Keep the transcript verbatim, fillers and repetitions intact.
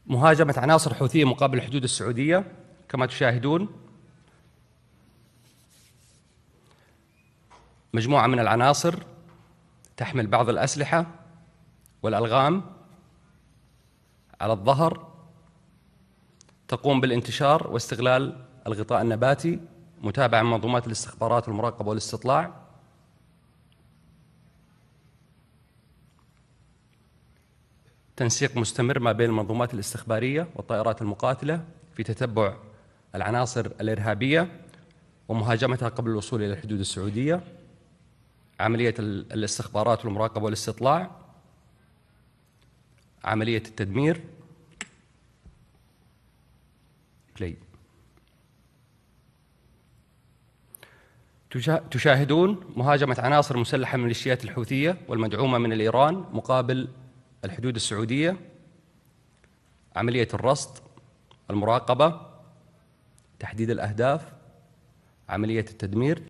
مهاجمة عناصر حوثية مقابل الحدود السعودية. كما تشاهدون مجموعة من العناصر تحمل بعض الأسلحة والألغام على الظهر، تقوم بالانتشار واستغلال الغطاء النباتي، متابعة من منظومات الاستخبارات والمراقبة والاستطلاع. تنسيق مستمر ما بين المنظومات الاستخبارية والطائرات المقاتلة في تتبع العناصر الإرهابية ومهاجمتها قبل الوصول إلى الحدود السعودية. عملية الاستخبارات والمراقبة والاستطلاع، عملية التدمير. بلاي. تشاهدون مهاجمة عناصر مسلحة من الميليشيات الحوثية والمدعومة من الإيران مقابل الحدود السعودية. عملية الرصد، المراقبة، تحديد الأهداف، عملية التدمير.